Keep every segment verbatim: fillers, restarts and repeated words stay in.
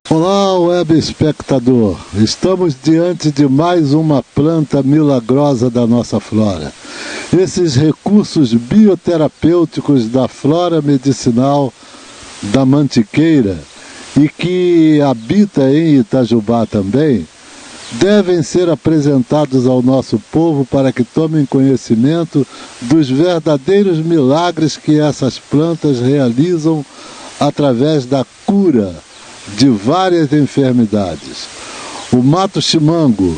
Olá, web espectador. Estamos diante de mais uma planta milagrosa da nossa flora. Esses recursos bioterapêuticos da flora medicinal da mantiqueira e que habita em Itajubá também, devem ser apresentados ao nosso povo para que tomem conhecimento dos verdadeiros milagres que essas plantas realizam através da cura de várias enfermidades. O mato chimango,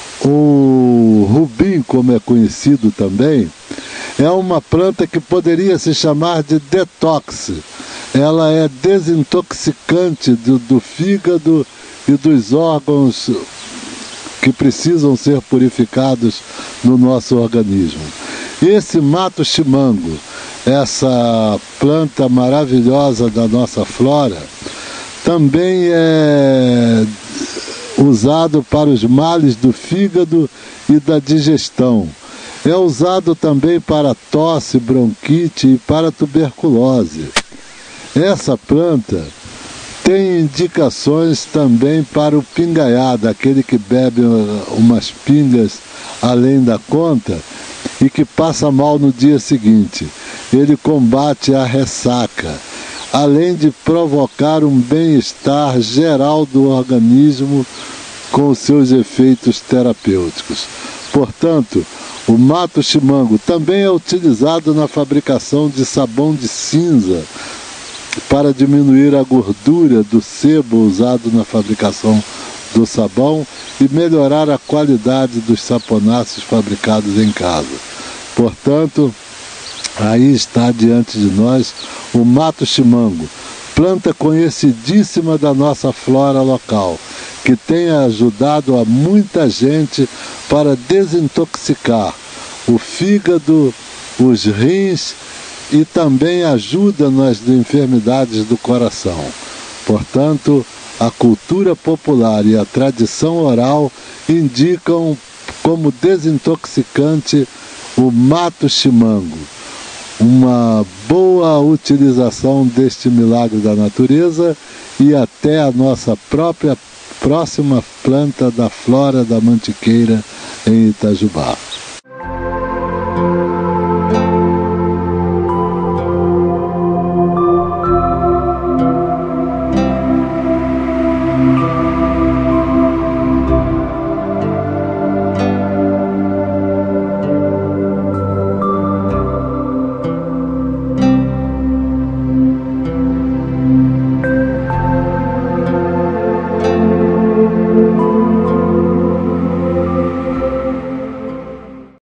ou rubim, como é conhecido também, é uma planta que poderia se chamar de detox. Ela é desintoxicante do, do fígado e dos órgãos que precisam ser purificados no nosso organismo. Esse mato chimango, essa planta maravilhosa da nossa flora, também é usado para os males do fígado e da digestão. É usado também para tosse, bronquite e para tuberculose. Essa planta tem indicações também para o pingaiada, aquele que bebe umas pingas além da conta e que passa mal no dia seguinte. Ele combate a ressaca, além de provocar um bem-estar geral do organismo com os seus efeitos terapêuticos. Portanto, o mato chimango também é utilizado na fabricação de sabão de cinza para diminuir a gordura do sebo usado na fabricação do sabão e melhorar a qualidade dos saponáceos fabricados em casa. Portanto, aí está diante de nós o mato chimango, planta conhecidíssima da nossa flora local, que tem ajudado a muita gente para desintoxicar o fígado, os rins e também ajuda nas enfermidades do coração. Portanto, a cultura popular e a tradição oral indicam como desintoxicante o mato chimango. Uma boa utilização deste milagre da natureza e até a nossa própria próxima planta da flora da mantiqueira em Itajubá.